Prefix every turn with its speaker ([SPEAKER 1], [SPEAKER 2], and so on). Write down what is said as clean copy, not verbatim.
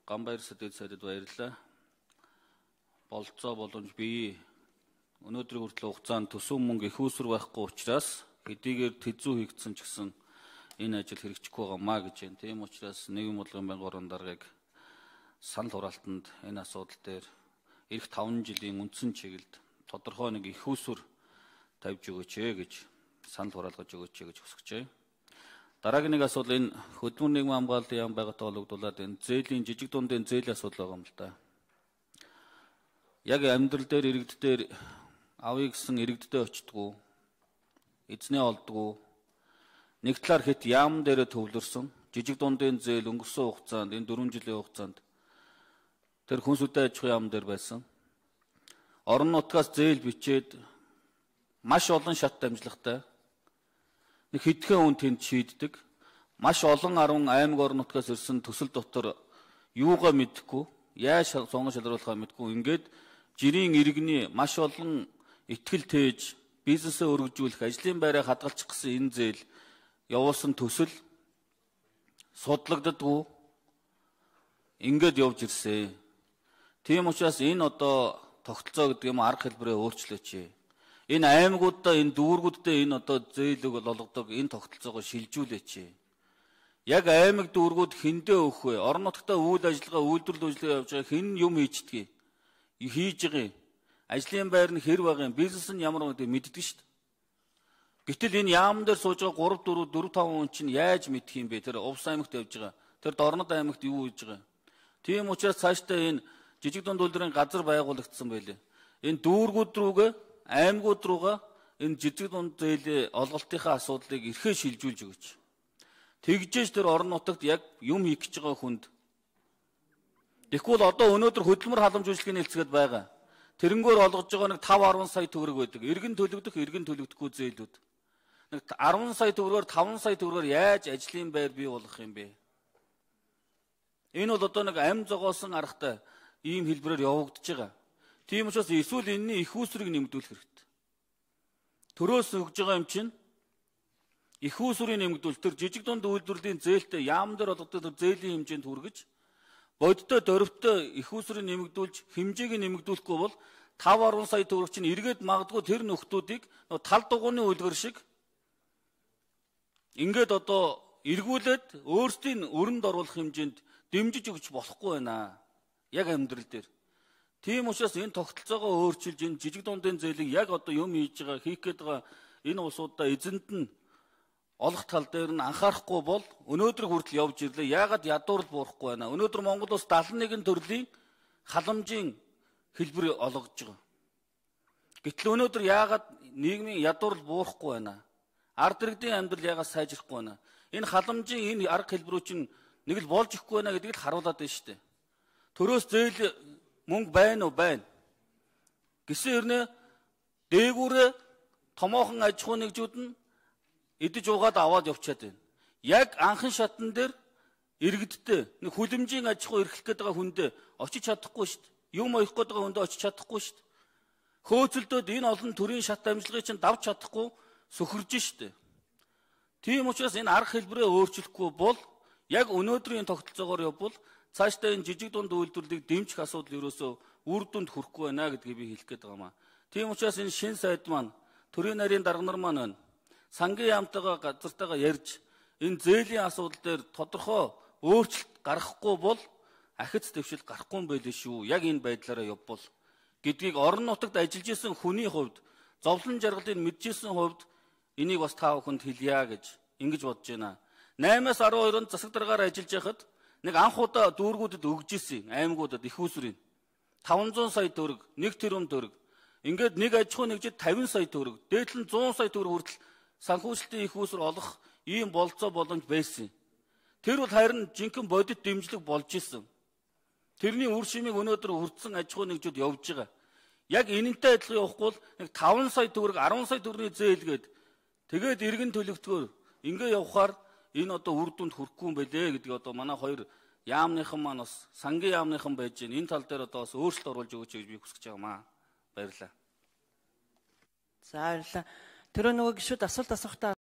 [SPEAKER 1] Ганбаяр Сэдэд сайдад баярлалаа. Болцоо боломж бий. Өнөөдрийн хүртэл хугацаанд төсөв мөнгө их үүсвэр байхгүй учраас хэдийгээр тэзүү хийгдсэн ч гэсэн энэ ажил хэрэгжихгүй байгаамаа гэж байна. Тийм учраас нийгэм бодлогын байнгын орон даргаыг санал хураалтанд энэ асуудал дээр эх 5 жилийн үндсэн чиглэлд тодорхой нэг их үүсвэр тавьж өгөөч гэж санал хураалгаж өгөөч гэж хүсэж байна. Дараагийн нэг асуудал энэ хөдөлмөр нийгмийн хамгааллын яам байгаатай холбогдуулаад энэ зээлийн жижиг дундын зээлийн асуудал байгаа юм л да. Яг амьдрал дээр иргэддээр авъя гэсэн иргэддээ очтгоо, эзнээ олдгоо, нэг талаар хэд яам дээрээ төвлөрсөн жижиг дундын зээл өнгөрсөн хугацаанд энэ 4 жилийн хугацаанд тэр хүнс үдэ аж ахуйн яам дээр байсан. Орон нутгаас зээл бичээд маш олон шат дамжлагтай нэг хэдхэн хүн тэнд шийддэг. Маш олон 10 аймаг орон нутгаас ирсэн төсөл дотор юугаа мэдэхгүй, яаж сонгон шалруулахаа мэдэхгүй ингээд жирийн иргэний маш олон итгэл тээж бизнесээ өргөжүүлэх, ажлын байраа хадгалчих гэсэн энэ зээл явуулсан төсөл судлагддаггүй ингээд явж ирсэн. Тийм учраас энэ одоо тогтолцоо гэдэг юм арга хэлбэрээ өөрчлөөч. Энэ аймагуудаа, энэ дүүргүүддээ энэ одоо зээлэг олгодог энэ тогтолцоогоо шилжүүлээч. Яг аймаг дүүргүүд хэндээ өгөх вэ? Орон нутгатаа үйл ажиллагаа, үйлдвэрлэл ажиллагаа явж байгаа хэн юм хийчдгийг? Хийж байгаа. Ажлын байр нь хэр байгаа юм? Бизнес нь ямар байгаа мэддэг шүү дээ. Гэтэл энэ яам дээр сууж байгаа 3 4 5 хүн чинь яаж мэдэх юм бэ? Тэр Увс аймагт явж байгаа. Тэр Дорнод аймагт юу хийж байгаа? Тийм учраас цаашдаа энэ жижиг дунд үйлдвэрийн газар байгуулагдсан байлээ. Энэ дүүргүүд рүүгээ аймагуд руугаа энэ жижиг дунд зээлийн олголтынхаа асуудлыг эрхээ шилжүүлж өгөөч. Тэгжээж тэр орон нутагт яг юм хийх гэж байгаа хүнд. Тэгэхгүй бол одоо өнөөдөр хөдөлмөр халамж үйлчлэгийн хэлцгээд байгаа. Тэрнгөөр олгож байгаа нэг 5-10 сая төгрөг байдаг. Иргэн төлөгдөхгүй зээлүүд. Нэг 10 сая төгрөгөөр 5 сая төгрөгөөр яаж ажлын байр бий болгох юм бэ? Энэ бол одоо нэг амь зогоосон аргатай ийм хэлбэрээр явагдаж байгаа. Тийм учраас эсвэл энэний их үүсвэрийг нэмэгдүүлэх хэрэгтэй. Төрөөс өгж байгаа юм чинь их үүсвэрийг нэмэгдүүл тэр жижиг дунд үйлдвэрлэлийн зээлтэй яам дээр олгодог зээлийн хэмжээнд хүргэж бодтой дөрвтэй их үүсвэрийг нэмэгдүүлж хэмжээг нэмэгдүүлэхгүй бол 5-10 сая төгрөг чинь эргээд магадгүй тэр нөхдүүдийг тал дугууны үлгэр шиг ингээд одоо эргүүлээд өөрсдийн өрөнд оруулах хэмжээнд дэмжиж өгч болохгүй байна. Яг амьдрал дээр. Тийм учраас энэ тогтолцоогоо өөрчилж энэ жижиг дундын зээлийг яг одоо юм хийж байгаа хийх гээд байгаа энэ улсуудаа эзэнд нь олох тал дээр нь анхаарахгүй бол өнөөдөр хүртэл явж ирлээ. Яагаад ядуурл буурахгүй байна? Өнөөдөр Монгол улс 71 төрлийн халамжийн хэлбэр олгож байгаа. Гэтэл өнөөдөр яагаад нийгмийн ядуурл буурахгүй байна? Ард иргэдийн амьдрал яагаад сайжрахгүй байна? Энэ халамжийн энэ арга хэлбэрүүд чинь нэг л болж ихгүй байна гэдгийг харуулад байна шүү дээ. Төрөөс зээл мөнгө байна уу? Байна. Гэсэн хэрнээ дээгүүрээ томоохон аж ахуйн нэгжүүд нь идэж уугаад аваад явчихад байна. Яг анхан шатн дээр иргэдтэй нэг хүлэмжийн аж ахуй эрхлэх гээд байгаа хүндээ очиж чадахгүй шүү дээ. Юм оих гээд байгаа хүндээ очиж чадахгүй шүү дээ. Хөөцөлдөөд энэ олон төрлийн шат амжилгыг чинь давж чадахгүй сөхөрж шүү дээ. Тийм учраас энэ арга хэлбэрээ өөрчлөхгүй бол яг өнөөдрийн тогтолцоогоор явбал цаашдаа энэ жижиг дунд үйлдвэрлэлийг дэмжих асуудал ерөөсөө үр дүнд хүрэхгүй байна гэдгийг би хэлэх гээд байгаамаа. Тийм учраас энэ шин сайд маань төрийн нарийн дарга нар маань сангийн яамтайгаа газартайгаа ярьж энэ зээлийн асуудал дээр тодорхой өөрчлөлт гаргахгүй бол ахиц дэвшил гарахгүй юм байлээ шүү. Яг энэ байдлаараа явбал гэдгийг орон нутагт ажиллаж исэн хүний хувьд зовлон жаргалыг мэдчихсэн хувьд энийг бас та бүхэнд хэлье гэж ингэж бодож байна. 8-аас 12-нд засаг даргаар ажиллаж байхад нэг анх удаа дүүргүүдэд өгж исэн аймагуудад их үүсвэрийн 500 сая төгрөг, 1 тэрбум төгрөг. Ингээд нэг аж ахуй нэгжид 50 сая төгрөг, дээдлэн 100 сая төгрөг хүртэл санхүүжилтийн их үүсвэр олох ийм болцоо боломж байсан. Тэр бол харин жинхэнэ бодит дэмжлэг болж исэн. Тэрний үр шимийг өнөөдөр хүртсэн аж ахуй нэгжүүд явж байгаа. Яг энэнтэй адилхан явахгүй бол нэг 5 сая төгрөг, 10 сая төгрөгийн зээлгээд тэгээд иргэн төлөвтгөөр ингээ явхаар энэ одоо үр дүнд хүрэхгүй юм байлээ гэдэг одоо манай хоёр яамныхан маань бас сангийн яамныхан байж гэн энэ тал дээр одоо бас өөрчлөлт оруулж өгөөч гэж би хүсэж байгаамаа. Баярлалаа.
[SPEAKER 2] За баярлалаа. Тэр нөгөө гişүүд асуулт асуухтаа